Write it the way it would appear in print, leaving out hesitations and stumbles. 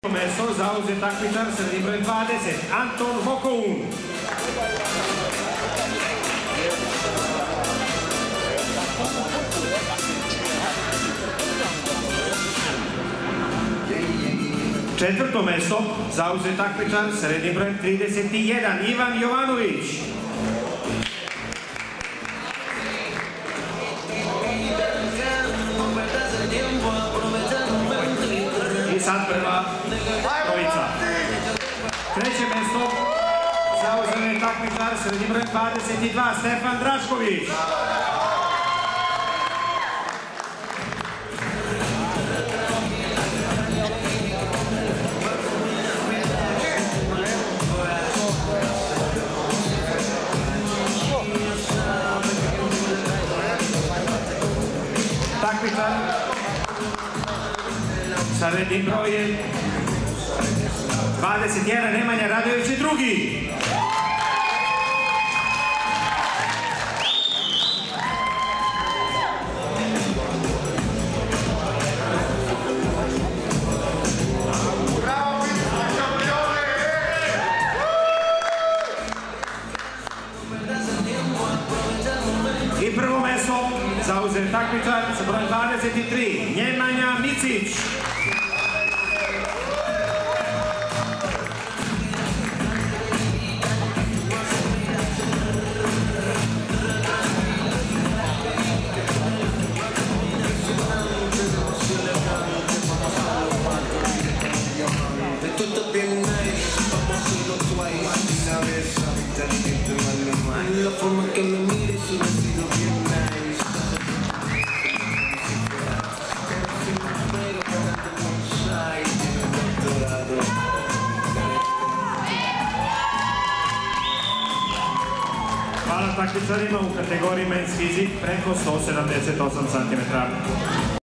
Mesto zauzet takmičar srednji broj 20, Anton Mokoun. Četvrto mesto zauzet takmičar srednji broj 31, Ivan Jovanović. I sad prva trojica. Treće mesto zauzet takmičar srednji broj 22, Stefan Drašković. Takmičar sa rednim brojem 21, Nemanja Radojević i drugi. I prvo mesto zauzet takmičar sa brojem 23, Nemanja Micić. La forma que me mires ha sido bien nice. Hvala takmičarima u kategoriji Men's Physique preko 178 cm.